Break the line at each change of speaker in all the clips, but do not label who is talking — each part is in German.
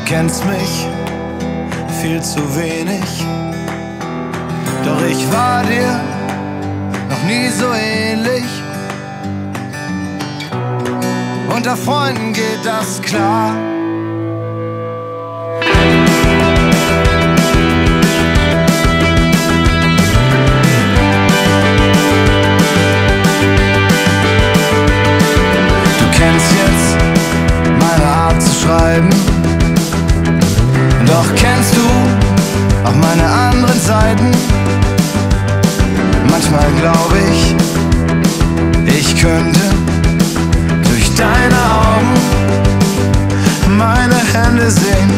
kennst mich viel zu wenig, doch ich war dir noch nie so ähnlich. Unter Freunden geht das klar. Du kennst jetzt meine Art zu schreiben, doch kennst du auch meine anderen Seiten? Manchmal glaube ich, ich könnte durch deine Augen meine Hände sehen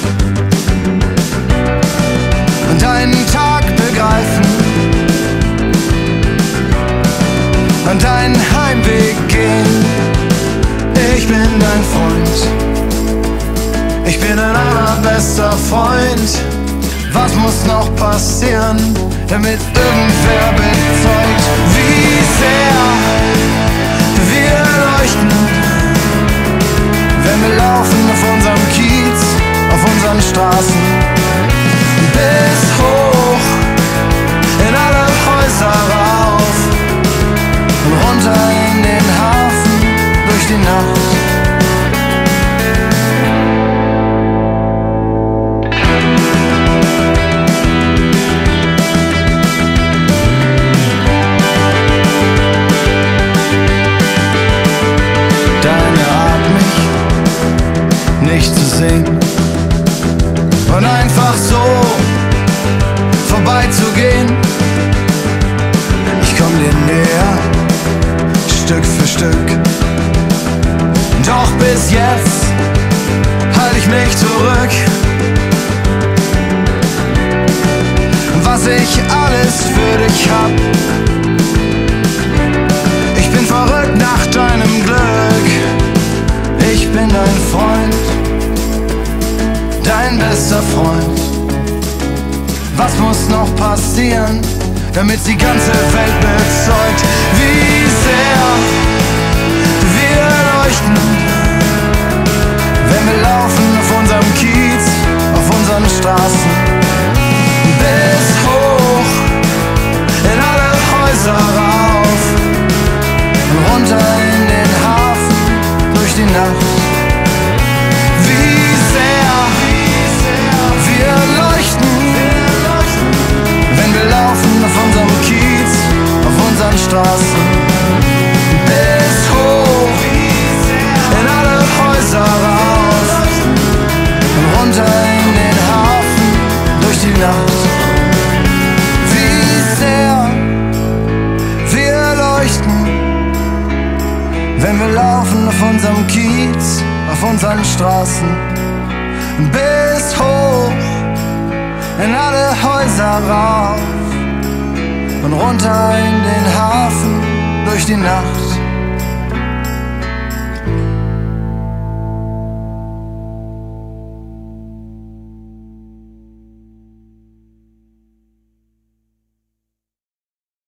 und deinen Tag begreifen und deinen Heimweg gehen. Ich bin dein Freund, ich bin dein allerbester Freund. Was muss noch passieren, damit irgendwer bezeugt, wie sehr wir leuchten, wenn wir laufen auf unserem Kiez, auf unseren Straßen, bis hoch in alle Häuser rauf und runter in den Hafen durch die Nacht. Nicht zu sehen und einfach so vorbeizugehen. Ich komm dir näher, Stück für Stück, doch bis jetzt halt ich mich zurück. Was ich alles für dich hab, ich bin verrückt nach deinem Glück. Ich bin dein Freund, dein bester Freund. Was muss noch passieren, damit die ganze Welt bezeugt, wie sehr wir leuchten, wenn wir laufen auf unserem Kiez, auf unseren Straßen, bis hoch in alle Häuser rauf und runter in den Hafen durch die Nacht. Auf unserem Kiez, auf unseren Straßen, bis hoch in alle Häuser raus und runter in den Hafen durch die Nacht. Wie sehr wir leuchten, wenn wir laufen auf unserem Kiez, auf unseren Straßen, bis hoch in alle Häuser rauf und runter in den Hafen durch die Nacht.